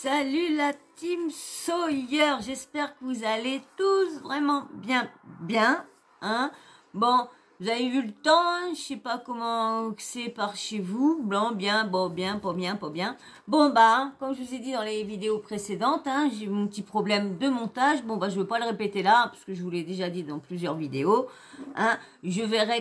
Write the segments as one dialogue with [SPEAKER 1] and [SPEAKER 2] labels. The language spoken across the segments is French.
[SPEAKER 1] Salut la team Sawyer, j'espère que vous allez tous vraiment bien, hein. Bon, vous avez vu le temps, hein, je sais pas comment c'est par chez vous, blanc, bien, bon, bien, pas bien, pas bien. Bon bah, comme je vous ai dit dans les vidéos précédentes, hein, j'ai eu mon petit problème de montage. Bon bah, je veux pas le répéter là parce que je vous l'ai déjà dit dans plusieurs vidéos, hein. Je verrai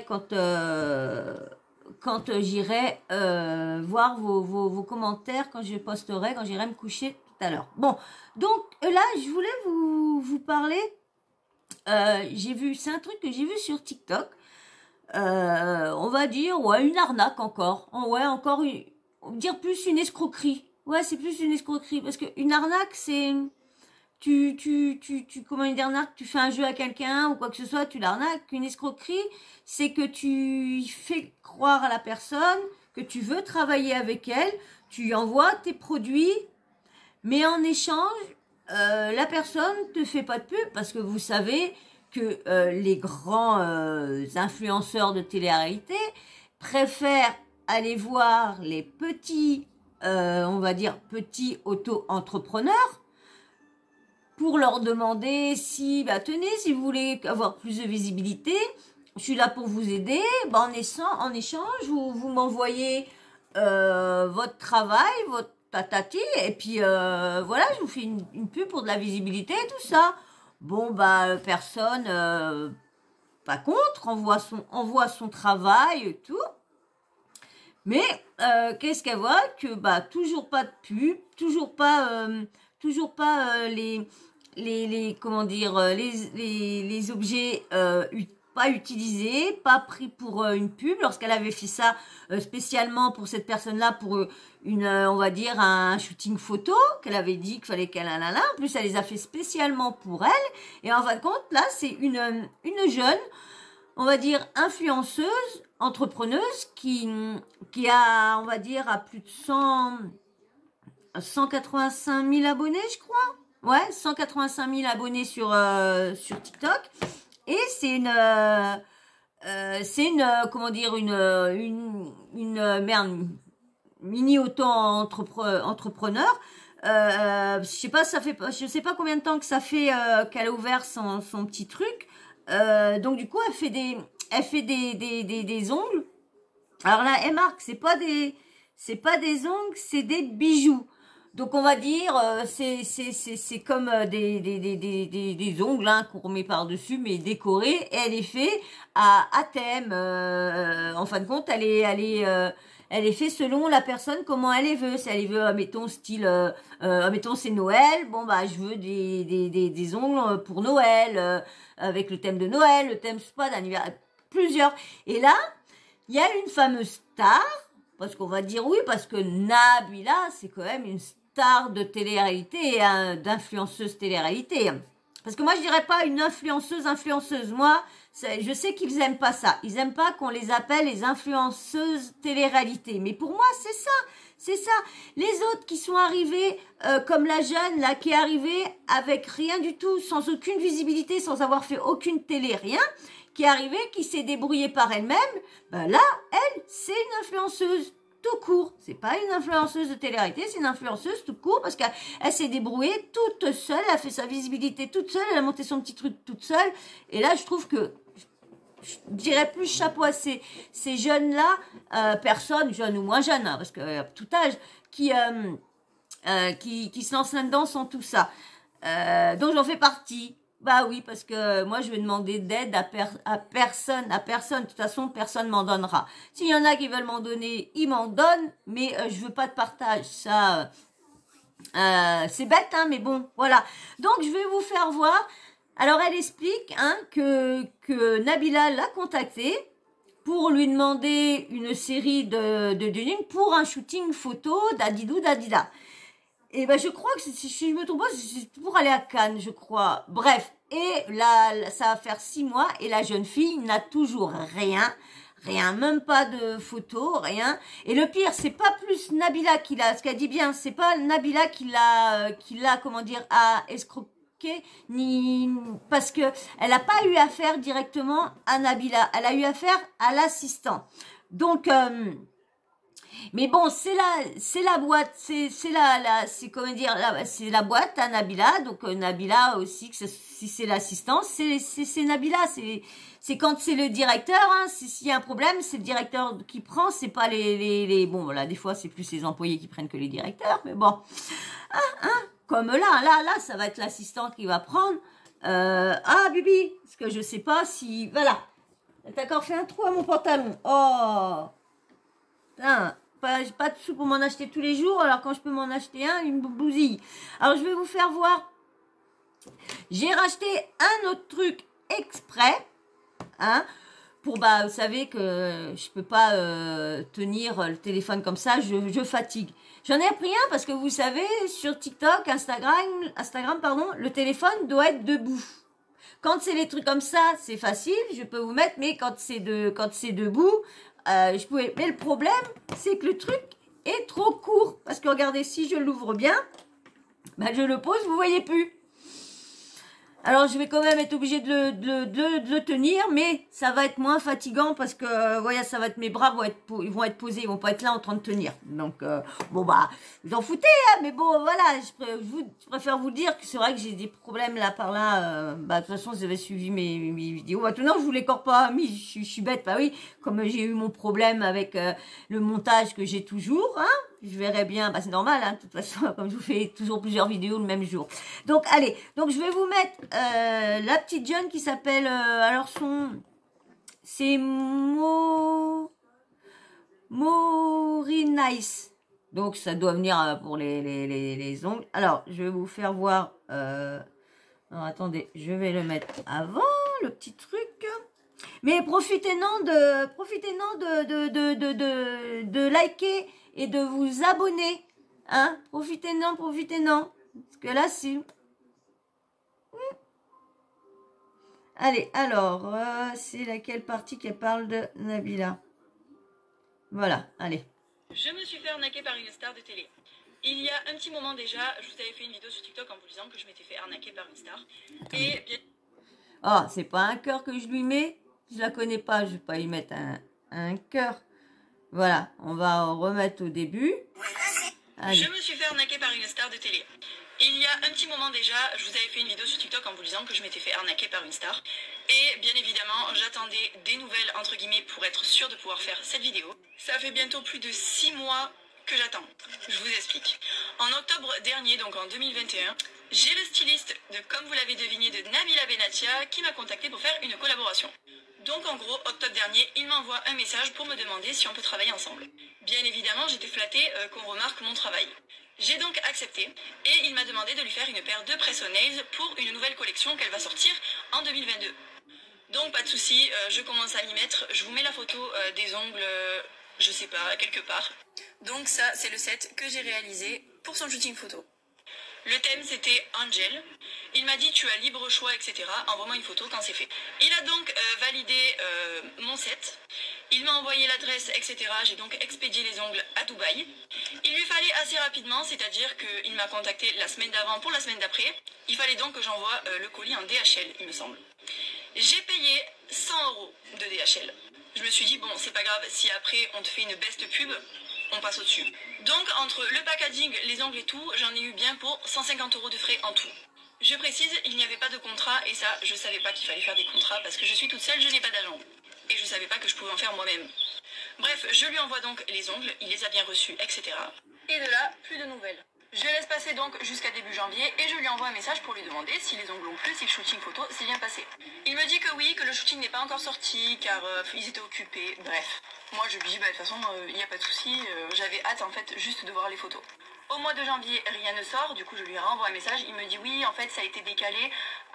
[SPEAKER 1] quand j'irai voir vos commentaires, quand je posterai, quand j'irai me coucher tout à l'heure. Bon, donc là, je voulais vous parler. J'ai vu, c'est un truc que j'ai vu sur TikTok. On va dire, ouais, une arnaque encore. Ouais, encore on va dire plus une escroquerie. Ouais, c'est plus une escroquerie parce que une arnaque, c'est comment une arnaque, tu fais un jeu à quelqu'un ou quoi que ce soit, tu l'arnaques. Une escroquerie, c'est que tu fais croire à la personne que tu veux travailler avec elle, tu lui envoies tes produits, mais en échange, la personne te fait pas de pub parce que vous savez que les grands influenceurs de télé-réalité préfèrent aller voir les petits, on va dire petits auto-entrepreneurs pour leur demander si, bah tenez, si vous voulez avoir plus de visibilité, je suis là pour vous aider. Bah, en échange, vous m'envoyez votre travail, votre tatati, et puis voilà, je vous fais une pub pour de la visibilité et tout ça. Bon, bah personne, pas contre, envoie son travail et tout. Mais qu'est-ce qu'elle voit? Que bah toujours pas de pub, toujours pas les comment dire les objets pas utilisés, pas pris pour une pub. Lorsqu'elle avait fait ça spécialement pour cette personne-là, pour on va dire un shooting photo, qu'elle avait dit qu'il fallait qu'elle en plus elle les a fait spécialement pour elle. Et en fin de compte, là, c'est une jeune, on va dire influenceuse, entrepreneuse qui a, on va dire, à plus de 185 000 abonnés, je crois. Ouais, 185 000 abonnés sur TikTok. Et c'est comment dire, merde, mini auto-entrepreneur. Je sais pas, je sais pas combien de temps que ça fait qu'elle a ouvert son petit truc. Donc du coup, elle fait des ongles. Alors là, elle marque, c'est pas des ongles, c'est des bijoux. Donc on va dire, c'est comme des ongles hein, qu'on remet par-dessus, mais décorés. Et elle est fait à thème. En fin de compte, elle est fait selon la personne, comment elle les veut. Si elle les veut, mettons, style, mettons, c'est Noël. Bon, bah, je veux des ongles pour Noël, avec le thème de Noël, le thème, je sais pas, d'anniversaire, plusieurs. Et là, il y a une fameuse star, parce qu'on va dire oui, parce que Nabila, c'est quand même une star de télé-réalité, hein, d'influenceuse télé-réalité. Parce que moi, je dirais pas une influenceuse. Moi, je sais qu'ils aiment pas ça. Ils aiment pas qu'on les appelle les influenceuses télé-réalité. Mais pour moi, c'est ça. C'est ça. Les autres qui sont arrivés, comme la jeune, là, qui est arrivée avec rien du tout, sans aucune visibilité, sans avoir fait aucune télé, rien, qui est arrivée, qui s'est débrouillée par elle-même, ben là, elle, c'est une influenceuse tout court. C'est pas une influenceuse de télé-réalité, c'est une influenceuse tout court parce qu'elle s'est débrouillée toute seule, elle a fait sa visibilité toute seule, elle a monté son petit truc toute seule. Et là, je trouve que je dirais plus chapeau à ces jeunes-là, personnes, jeunes ou moins jeunes, hein, parce que tout âge, qui se lancent là-dedans sans tout ça. Donc j'en fais partie. Bah oui, parce que moi je vais demander d'aide à personne. De toute façon, personne m'en donnera. S'il y en a qui veulent m'en donner, ils m'en donnent, mais je veux pas de partage. Ça, c'est bête, hein, mais bon, voilà. Donc je vais vous faire voir. Alors elle explique hein, que Nabila l'a contactée pour lui demander une série de lignes pour un shooting photo d'Adida. Et ben je crois que si je me trompe pas, c'est pour aller à Cannes, je crois. Bref, et là ça va faire 6 mois et la jeune fille n'a toujours rien, même pas de photo, rien. Et le pire, c'est pas plus Nabila qui l'a, ce qu'elle dit bien, c'est pas Nabila qui l'a, comment dire, à escroquer, ni parce que elle a pas eu affaire directement à Nabila, elle a eu affaire à l'assistant. Donc Mais bon, c'est la boîte, c'est comment dire, c'est la boîte à Nabila. Donc Nabila aussi, si c'est l'assistance, c'est Nabila. C'est quand c'est le directeur, hein. S'il y a un problème, c'est le directeur qui prend. C'est pas bon, voilà, des fois c'est plus les employés qui prennent que les directeurs. Mais bon, comme là, ça va être l'assistant qui va prendre. Bibi, parce que je sais pas si, voilà, t'as encore fait un trou à mon pantalon. Oh, putain. J'ai pas de sous pour m'en acheter tous les jours, alors quand je peux m'en acheter un, il me bousille. Alors je vais vous faire voir. J'ai racheté un autre truc exprès, hein, pour, vous savez que je peux pas tenir le téléphone comme ça, je fatigue. J'en ai pris un parce que vous savez, sur TikTok, Instagram, pardon, le téléphone doit être debout. Quand c'est les trucs comme ça, c'est facile, je peux vous mettre, mais quand c'est debout, je pouvais. Mais le problème, c'est que le truc est trop court. Parce que regardez, si je l'ouvre bien, je le pose, vous voyez plus. Alors, je vais quand même être obligée de le tenir, mais ça va être moins fatigant parce que, voyez, ça va être, mes bras ils vont être posés, ils vont pas être là en train de tenir. Donc, vous en foutez, hein, mais bon, voilà, je préfère vous dire que c'est vrai que j'ai des problèmes là par là. De toute façon, vous avez suivi mes vidéos. Maintenant, je vous les corps pas mis, je suis bête, oui, comme j'ai eu mon problème avec le montage que j'ai toujours, hein. Je verrai bien, c'est normal, hein, de toute façon, comme je vous fais toujours plusieurs vidéos le même jour. Donc, allez, je vais vous mettre la petite jeune qui s'appelle, c'est Nice. Donc, ça doit venir pour les ongles. Alors, je vais vous faire voir, alors, attendez, je vais le mettre avant, le petit truc. Mais profitez-en de liker et de vous abonner, hein, profitez-en, parce que là, c'est... Allez, alors, c'est laquelle partie qui parle de Nabila? Voilà, allez.
[SPEAKER 2] Je me suis fait arnaquer par une star de télé. Il y a un petit moment déjà, je vous avais fait une vidéo sur TikTok en vous disant que je m'étais fait arnaquer par une star. Et bien...
[SPEAKER 1] Oh, c'est pas un cœur que je lui mets? Je la connais pas, je vais pas y mettre un cœur. Voilà, on va remettre au début.
[SPEAKER 2] Allez. Je me suis fait arnaquer par une star de télé. Il y a un petit moment déjà, je vous avais fait une vidéo sur TikTok en vous disant que je m'étais fait arnaquer par une star. Et bien évidemment, j'attendais des nouvelles, entre guillemets, pour être sûre de pouvoir faire cette vidéo. Ça fait bientôt plus de 6 mois que j'attends. Je vous explique. En octobre dernier, donc en 2021, j'ai le styliste de, comme vous l'avez deviné, de Nabila Benatia qui m'a contacté pour faire une collaboration. Donc en gros, octobre dernier, il m'envoie un message pour me demander si on peut travailler ensemble. Bien évidemment, j'étais flattée qu'on remarque mon travail. J'ai donc accepté et il m'a demandé de lui faire une paire de press-on-nails pour une nouvelle collection qu'elle va sortir en 2022. Donc pas de souci, je commence à m'y mettre. Je vous mets la photo des ongles, je sais pas, quelque part. Donc ça, c'est le set que j'ai réalisé pour son shooting photo. Le thème, c'était Angel. Il m'a dit, tu as libre choix, etc. Envoie-moi une photo quand c'est fait. Il a donc validé mon set. Il m'a envoyé l'adresse, etc. J'ai donc expédié les ongles à Dubaï. Il lui fallait assez rapidement, c'est-à-dire qu'il m'a contacté la semaine d'avant pour la semaine d'après. Il fallait donc que j'envoie le colis en DHL, il me semble. J'ai payé 100 € de DHL. Je me suis dit, bon, c'est pas grave, si après on te fait une best pub, on passe au-dessus. Donc, entre le packaging, les ongles et tout, j'en ai eu bien pour 150 € de frais en tout. Je précise, il n'y avait pas de contrat, et ça, je savais pas qu'il fallait faire des contrats, parce que je suis toute seule, je n'ai pas d'agent. Et je savais pas que je pouvais en faire moi-même. Bref, je lui envoie donc les ongles, il les a bien reçus, etc. Et de là, plus de nouvelles. Je laisse passer donc jusqu'à début janvier, et je lui envoie un message pour lui demander si les ongles ont plu, si le shooting photo s'est bien passé. Il me dit que oui, que le shooting n'est pas encore sorti, car ils étaient occupés, bref. Moi je lui dis, de toute façon, il n'y a pas de souci, j'avais hâte en fait juste de voir les photos. Au mois de janvier, rien ne sort, du coup je lui renvoie un message, il me dit oui, en fait ça a été décalé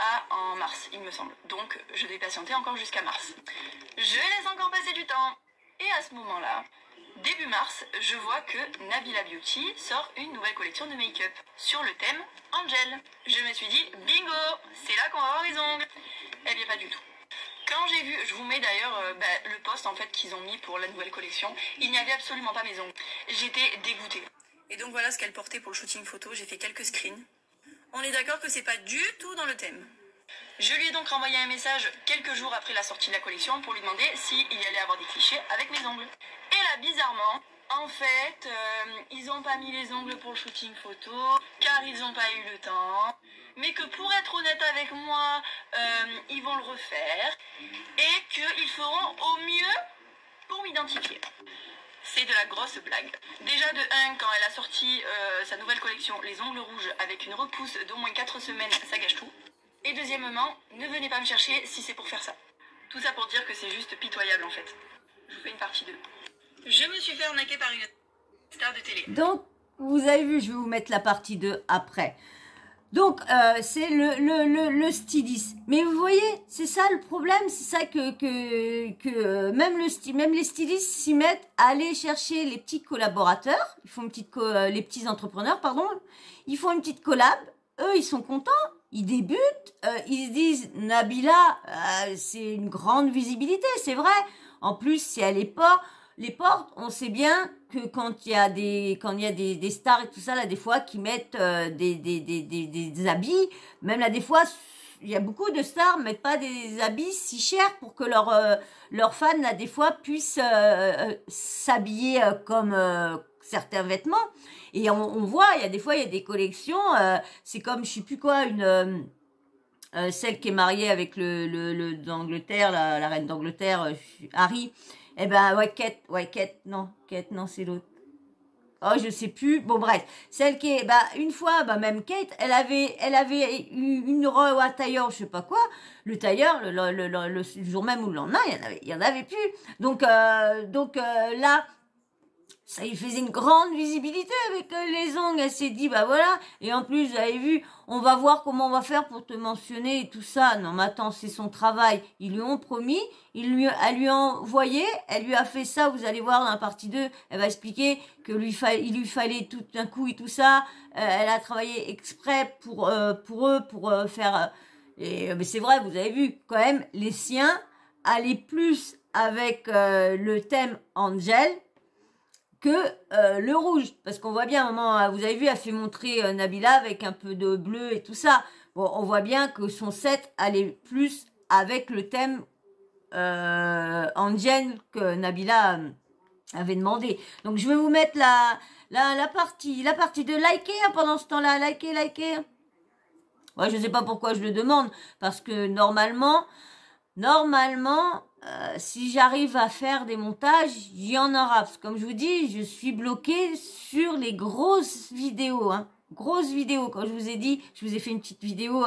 [SPEAKER 2] en mars, il me semble. Donc je vais patienter encore jusqu'à mars. Je laisse encore passer du temps. Et à ce moment-là, début mars, je vois que Nabila Beauty sort une nouvelle collection de make-up sur le thème Angel. Je me suis dit, bingo, c'est là qu'on va avoir les ongles. Eh bien pas du tout. Quand j'ai vu, je vous mets d'ailleurs le post en fait qu'ils ont mis pour la nouvelle collection, il n'y avait absolument pas mes ongles. J'étais dégoûtée. Et donc voilà ce qu'elle portait pour le shooting photo, j'ai fait quelques screens. On est d'accord que c'est pas du tout dans le thème. Je lui ai donc renvoyé un message quelques jours après la sortie de la collection pour lui demander s'il y allait avoir des clichés avec mes ongles. Et là, bizarrement, En fait, ils n'ont pas mis les ongles pour le shooting photo, car ils n'ont pas eu le temps. Mais que pour être honnête avec moi, ils vont le refaire. Et qu'ils feront au mieux pour m'identifier. C'est de la grosse blague. Déjà de 1, quand elle a sorti sa nouvelle collection, les ongles rouges, avec une repousse d'au moins 4 semaines, ça gâche tout. Et deuxièmement, ne venez pas me chercher si c'est pour faire ça. Tout ça pour dire que c'est juste pitoyable en fait. Je vous fais une partie 2. Je me suis fait arnaquer par une star de télé.
[SPEAKER 1] Donc, vous avez vu, je vais vous mettre la partie 2 après. Donc, c'est le styliste. Mais vous voyez, c'est ça le problème, c'est ça que même les stylistes s'y mettent à aller chercher les petits collaborateurs, ils font une petite les petits entrepreneurs, pardon, ils font une petite collab, eux ils sont contents, ils débutent, ils se disent Nabila, c'est une grande visibilité, c'est vrai. En plus, si elle est pas les portes, on sait bien que quand il y a des stars et tout ça, là, des fois, qui mettent des habits, même là, des fois, il y a beaucoup de stars mettent pas des habits si chers pour que leurs fans, là, des fois, puissent s'habiller comme certains vêtements. Et on voit, il y a des fois, il y a des collections, c'est comme, je sais plus quoi, celle qui est mariée avec le d'Angleterre, la reine d'Angleterre, Harry. Eh ben, Kate, non, c'est l'autre. Oh, je sais plus. Bon, bref. Celle qui est, une fois, même Kate, elle avait une robe à tailleur, je sais pas quoi. Le tailleur, le jour même ou le lendemain, il y en avait plus. Donc, là, ça lui faisait une grande visibilité avec les ongles. Elle s'est dit, voilà. Et en plus, vous avez vu, on va voir comment on va faire pour te mentionner et tout ça. Non, mais attends, c'est son travail. Ils lui ont promis. Elle lui a envoyé. Elle lui a fait ça. Vous allez voir dans la partie 2. Elle va expliquer que il lui fallait tout un coup et tout ça. Elle a travaillé exprès pour eux, pour faire... mais c'est vrai, vous avez vu, quand même, les siens allaient plus avec le thème Angel que le rouge, parce qu'on voit bien, à un moment, vous avez vu, elle fait montrer Nabila avec un peu de bleu et tout ça. Bon, on voit bien que son set allait plus avec le thème Angel que Nabila avait demandé. Donc, je vais vous mettre la partie de liker pendant ce temps-là. Liker. Ouais, je sais pas pourquoi je le demande, parce que normalement, si j'arrive à faire des montages, il y en aura. Parce que comme je vous dis, je suis bloquée sur les grosses vidéos. Grosses vidéos. Quand je vous ai dit, je vous ai fait une petite vidéo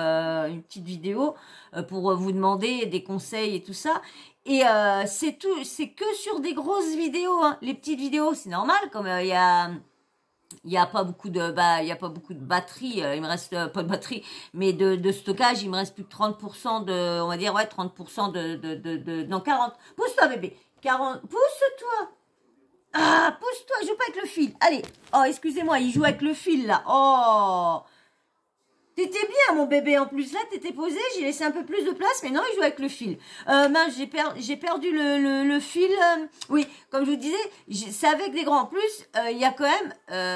[SPEAKER 1] pour vous demander des conseils et tout ça. Et c'est que sur des grosses vidéos. Les petites vidéos, c'est normal. Comme il y a pas beaucoup de batterie, il me reste pas de batterie, mais de stockage, il me reste plus que 30% on va dire 30% non 40. Pousse-toi bébé. 40, pousse-toi. Ah, pousse-toi, joue pas avec le fil. Allez. Oh, excusez-moi, il joue avec le fil là. Oh. T'étais bien, mon bébé, en plus. Là, t'étais posé, j'ai laissé un peu plus de place, mais non, il joue avec le fil. J'ai perdu le fil. Oui, comme je vous disais, c'est avec des grands. En plus, il y a quand même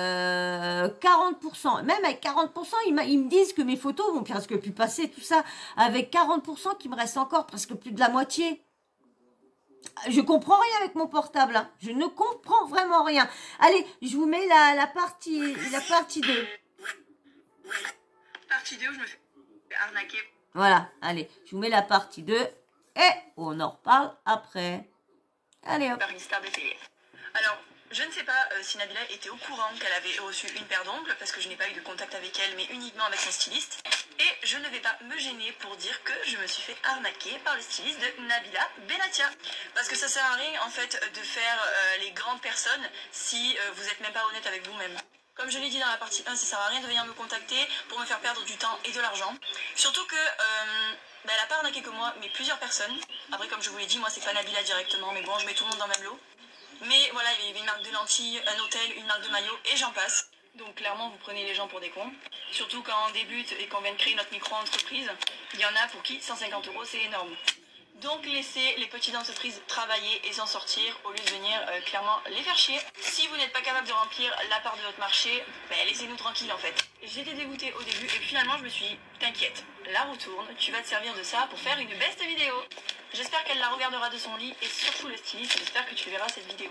[SPEAKER 1] 40%. Même avec 40%, ils me disent que mes photos vont presque plus passer, tout ça. Avec 40% qui me reste encore presque plus de la moitié. Je comprends rien avec mon portable. Je ne comprends vraiment rien. Allez, je vous mets la partie 2.
[SPEAKER 2] Partie 2 où je me fais arnaquer.
[SPEAKER 1] Voilà, allez, je vous mets la partie 2 et on en reparle après. Allez hop.
[SPEAKER 2] Par une star de télé. Alors, je ne sais pas si Nabila était au courant qu'elle avait reçu une paire d'ongles parce que je n'ai pas eu de contact avec elle, mais uniquement avec son styliste. Et je ne vais pas me gêner pour dire que je me suis fait arnaquer par le styliste de Nabila Benatia. Parce que ça sert à rien en fait de faire les grandes personnes si vous n'êtes même pas honnête avec vous-même. Comme je l'ai dit dans la partie 1, ça sert à rien de venir me contacter pour me faire perdre du temps et de l'argent. Surtout que elle n'a pas arnaqué que moi, mais plusieurs personnes. Après, comme je vous l'ai dit, moi c'est pas Nabila directement, mais bon, je mets tout le monde dans le même lot. Mais voilà, il y avait une marque de lentilles, un hôtel, une marque de maillot et j'en passe. Donc clairement, vous prenez les gens pour des cons. Surtout quand on débute et qu'on vient de créer notre micro-entreprise, il y en a pour qui 150 € c'est énorme. Donc laissez les petites entreprises travailler et s'en sortir au lieu de venir clairement les faire chier. Si vous n'êtes pas capable de remplir la part de votre marché, laissez-nous tranquilles en fait. J'étais dégoûtée au début et finalement je me suis dit, t'inquiète, la retourne, tu vas te servir de ça pour faire une best vidéo. J'espère qu'elle la regardera de son lit et surtout le styliste, j'espère que tu verras cette vidéo.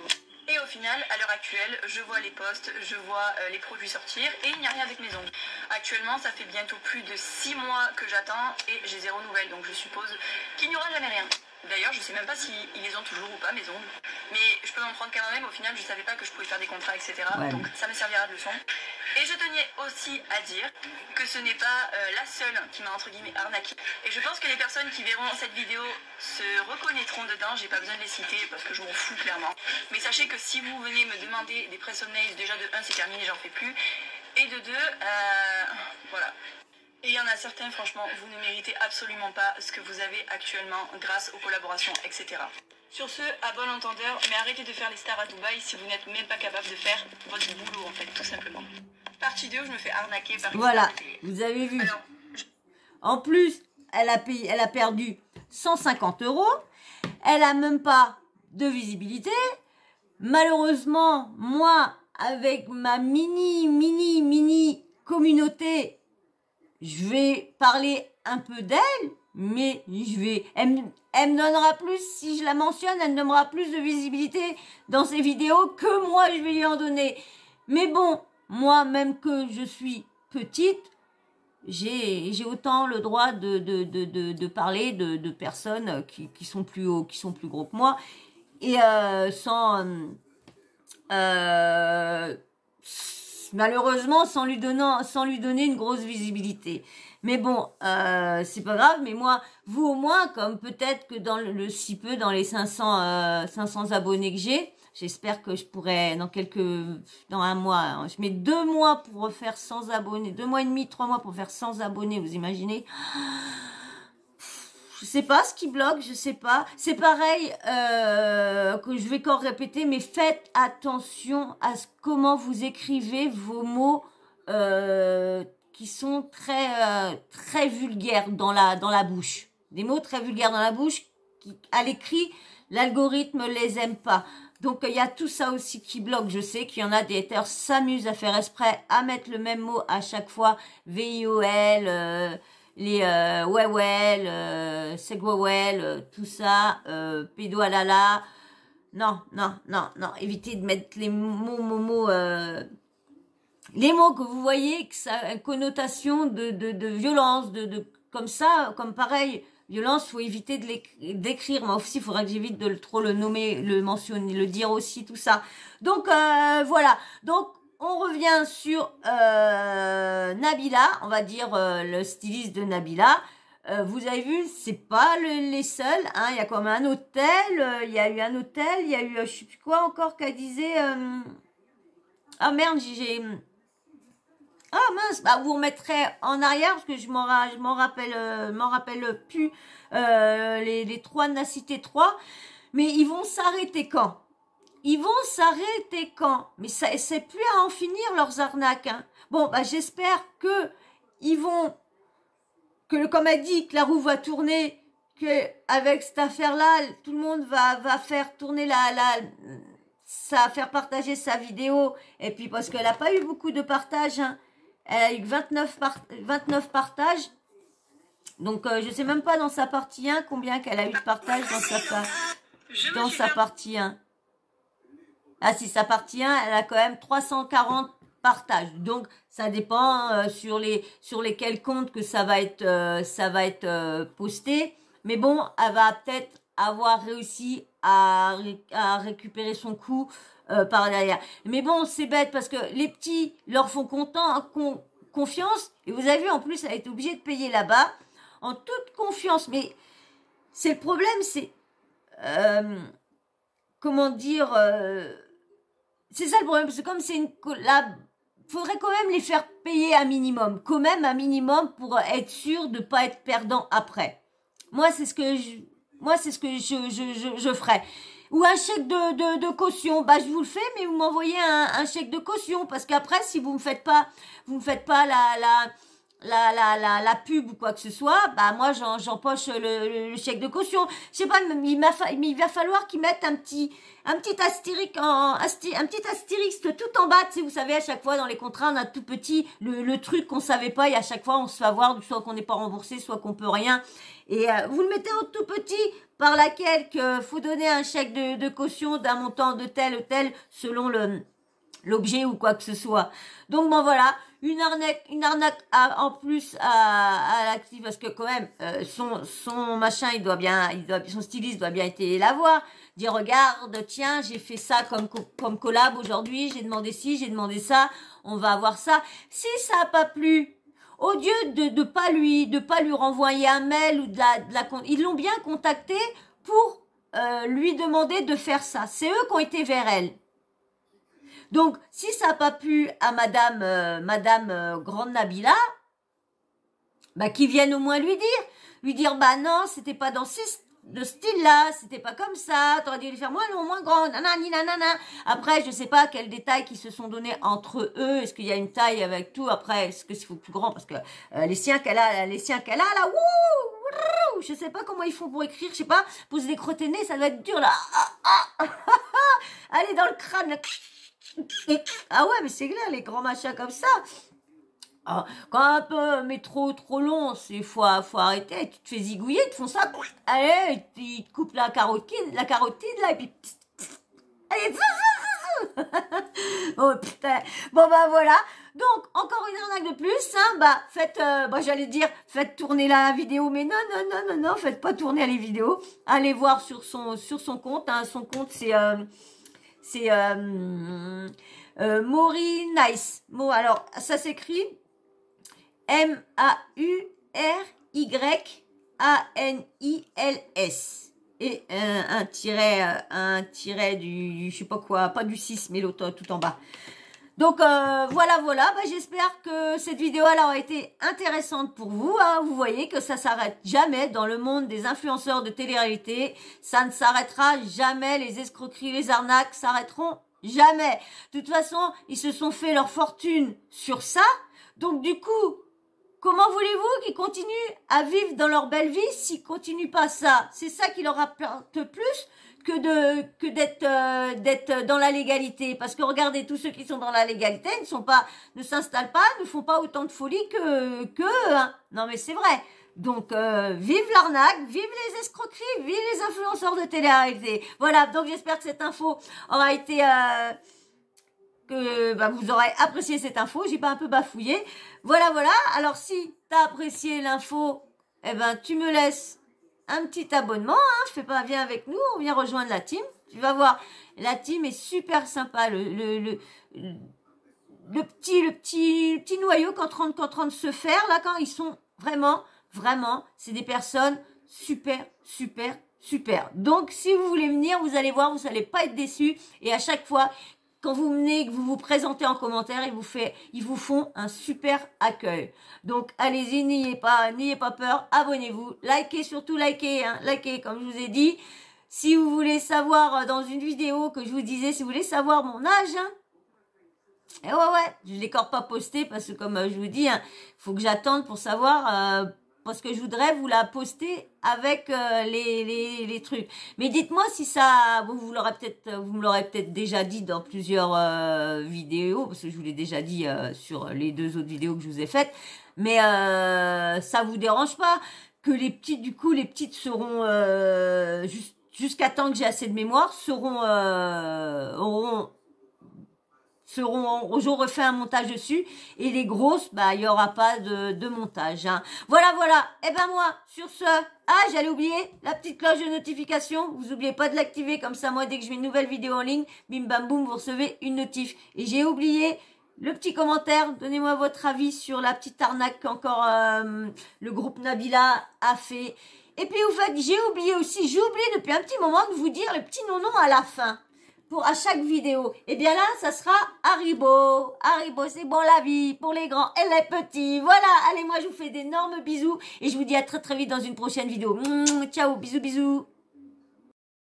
[SPEAKER 2] Et au final, à l'heure actuelle, je vois les posts, je vois les produits sortir et il n'y a rien avec mes ongles. Actuellement, ça fait bientôt plus de 6 mois que j'attends et j'ai 0 nouvelle, donc je suppose qu'il n'y aura jamais rien. D'ailleurs, je sais même pas s'ils les ont toujours ou pas, mes ongles. Mais je peux m'en prendre quand même, au final, je savais pas que je pouvais faire des contrats, etc.
[SPEAKER 1] Ouais.
[SPEAKER 2] Donc ça me servira de leçon. Et je tenais aussi à dire que ce n'est pas la seule qui m'a entre guillemets arnaqué. Et je pense que les personnes qui verront cette vidéo se reconnaîtront dedans. J'ai pas besoin de les citer parce que je m'en fous clairement. Mais sachez que si vous venez me demander des press on nails, déjà de 1 c'est terminé, j'en fais plus. Et de 2, voilà. Et il y en a certains, franchement, vous ne méritez absolument pas ce que vous avez actuellement grâce aux collaborations, etc. Sur ce, à bon entendeur, mais arrêtez de faire les stars à Dubaï si vous n'êtes même pas capable de faire votre boulot, en fait, tout simplement. Partie 2, je me fais arnaquer par une
[SPEAKER 1] Voilà,
[SPEAKER 2] star de télé.
[SPEAKER 1] vous avez vu.
[SPEAKER 2] Alors,
[SPEAKER 1] En plus, elle a perdu 150 €. Elle a même pas de visibilité. Malheureusement, moi, avec ma mini communauté, je vais parler un peu d'elle, mais elle me donnera plus, si je la mentionne, elle me donnera plus de visibilité dans ses vidéos que moi, je vais lui en donner. Mais bon, moi, même que je suis petite, j'ai autant le droit de parler de personnes qui sont plus hauts, qui sont plus gros que moi, et malheureusement sans lui donner une grosse visibilité. Mais bon, c'est pas grave. Mais moi, vous au moins, comme peut-être que dans dans les 500 abonnés que j'ai, j'espère que je pourrai dans un mois, hein, je mets 2 mois pour refaire 100 abonnés, 2 mois et demi, 3 mois pour faire 100 abonnés, vous imaginez? Je sais pas ce qui bloque, je sais pas. C'est pareil que je vais encore répéter, mais faites attention à comment vous écrivez vos mots qui sont très vulgaires dans la bouche. Des mots très vulgaires dans la bouche qui, à l'écrit, l'algorithme les aime pas. Donc il y a tout ça aussi qui bloque. Je sais qu'il y en a des haters s'amusent à faire exprès à mettre le même mot à chaque fois. VIOL, les segwawel, tout ça, pédoalala. Non, évitez de mettre les mots, les mots que vous voyez, que ça a une connotation de violence, comme ça, comme pareil, violence, faut éviter d'écrire. Moi aussi, il faudra que j'évite de trop le nommer, le mentionner, le dire aussi, tout ça. Donc, voilà. Donc, on revient sur Nabila, on va dire le styliste de Nabila. Vous avez vu, c'est pas les seuls, hein. Il y a quand même un hôtel, il y a eu un hôtel, il y a eu je sais plus quoi encore qu'elle disait. Ah merde, ah mince, bah vous remettrez en arrière parce que je m'en rappelle plus les trois, n'a cité 3, mais ils vont s'arrêter quand? Ils vont s'arrêter quand? Mais ça, c'est plus à en finir leurs arnaques, hein. Bon, bah j'espère que ils vont, comme elle dit, que la roue va tourner, que avec cette affaire-là, tout le monde va faire tourner ça, faire partager sa vidéo. Et puis parce qu'elle a pas eu beaucoup de partages, hein. Elle a eu 29 partages. Donc je sais même pas dans sa partie 1 combien qu'elle a eu de partages dans sa partie 1. Ah si, sa partie 1, elle a quand même 340 partages. Donc ça dépend sur lesquels comptes que ça va être posté. Mais bon, elle va peut-être avoir réussi à récupérer son coup par derrière. Mais bon, c'est bête parce que les petits leur font confiance. Et vous avez vu, en plus, elle a été obligée de payer là-bas en toute confiance. Mais c'est le problème, c'est... comment dire... c'est ça le problème, parce que comme c'est une collab, faudrait quand même les faire payer un minimum. Quand même un minimum pour être sûr de pas être perdant après. Moi, c'est ce que je ferais. Ou un chèque de caution. Bah, je vous le fais, mais vous m'envoyez un chèque de caution. Parce qu'après, si vous me faites pas la pub ou quoi que ce soit, bah moi j'empoche le chèque de caution. Je sais pas, il va falloir qu'ils mettent un petit astérique un petit astérix tout en bas. Tu sais, vous savez, à chaque fois dans les contrats, on a tout petit le truc qu'on savait pas et à chaque fois on se fait avoir, soit qu'on n'est pas remboursé, soit qu'on peut rien. Et vous le mettez en tout petit par laquelle que faut donner un chèque de caution d'un montant de tel ou tel selon l'objet ou quoi que ce soit. Donc bon voilà, une arnaque en plus à l'actif parce que quand même son machin son styliste doit bien été la voir, dire regarde tiens j'ai fait ça comme collab aujourd'hui, j'ai demandé ci, j'ai demandé ça, on va avoir ça. Si ça a pas plu, au lieu de pas lui renvoyer un mail ou ils l'ont bien contacté pour lui demander de faire ça. C'est eux qui ont été vers elle. Donc, si ça n'a pas plu à Madame Grande Nabila, bah, qu'ils viennent au moins lui dire, bah non, c'était pas dans ce style-là, c'était pas comme ça, t'aurais dû lui faire moins grand, nanani, nanana. Après, je sais pas quels détails qui se sont donnés entre eux, est-ce qu'il y a une taille avec tout, après, est-ce que c'est plus grand, parce que les siens qu'elle a, là, wouh, je sais pas comment ils font pour écrire, je sais pas, pour se décrotter le nez, ça doit être dur, là. Allez, dans le crâne, là. Ah ouais, mais c'est clair, les grands machins comme ça. Ah, quand un peu, mais trop long, faut arrêter. Tu te fais zigouiller, ils te font ça. Allez, ils te coupent la carotide, là, et puis. Allez, oh putain. Bon, bah voilà. Donc, encore une arnaque de plus, hein. Bah, faites tourner la vidéo, mais non, faites pas tourner les vidéos. Allez voir sur son compte, hein. Son compte, c'est Maury Nice. Alors, ça s'écrit MAURYANILS. Et un tiret du, je sais pas quoi, pas du 6, mais l'autre tout en bas. Donc, voilà. Bah, j'espère que cette vidéo elle aura été intéressante pour vous. Hein. Vous voyez que ça s'arrête jamais dans le monde des influenceurs de télé-réalité. Ça ne s'arrêtera jamais. Les escroqueries, les arnaques s'arrêteront jamais. De toute façon, ils se sont fait leur fortune sur ça. Donc, du coup, comment voulez-vous qu'ils continuent à vivre dans leur belle vie s'ils continuent pas ça? C'est ça qui leur apporte plus que d'être dans la légalité. Parce que regardez, tous ceux qui sont dans la légalité ne s'installent pas, ne font pas autant de folie que hein. Non mais c'est vrai. Donc vive l'arnaque, vive les escroqueries, vive les influenceurs de télé-réalité. Voilà, donc j'espère que cette info aura été que bah, vous aurez apprécié cette info, j'ai pas un peu bafouillé. Voilà. Alors si t'as apprécié l'info, eh ben tu me laisses un petit abonnement, hein, viens avec nous, on vient rejoindre la team. Tu vas voir, la team est super sympa. Le petit noyau qu'en train de se faire, là, quand ils sont vraiment, c'est des personnes super. Donc, si vous voulez venir, vous allez voir, vous n'allez pas être déçus. Et à chaque fois, quand vous venez, que vous vous présentez en commentaire, ils vous font un super accueil. Donc, allez-y, n'ayez pas peur, abonnez-vous, surtout likez, comme je vous ai dit. Si vous voulez savoir, dans une vidéo que je vous disais, si vous voulez savoir mon âge, hein, et ouais, je ne l'ai encore pas posté parce que comme je vous dis, hein, faut que j'attende pour savoir, parce que je voudrais vous la poster avec les trucs. Mais dites-moi si ça, vous me l'aurez peut-être déjà dit dans plusieurs vidéos, parce que je vous l'ai déjà dit sur les 2 autres vidéos que je vous ai faites. Mais ça vous dérange pas que les petites seront jusqu'à temps que j'ai assez de mémoire je refais un montage dessus, et les grosses, bah, il y aura pas de montage, hein. Voilà. Et ben moi, sur ce, j'allais oublier la petite cloche de notification. Vous oubliez pas de l'activer, comme ça, moi, dès que je mets une nouvelle vidéo en ligne, bim bam boum, vous recevez une notif. Et j'ai oublié le petit commentaire. Donnez-moi votre avis sur la petite arnaque qu'encore le groupe Nabila a fait. Et puis, au fait, j'ai oublié depuis un petit moment de vous dire le petit nonom à la fin. À chaque vidéo. Et bien là, ça sera Haribo. Haribo, c'est bon la vie pour les grands et les petits. Voilà, allez, moi je vous fais d'énormes bisous et je vous dis à très vite dans une prochaine vidéo. Ciao, bisous.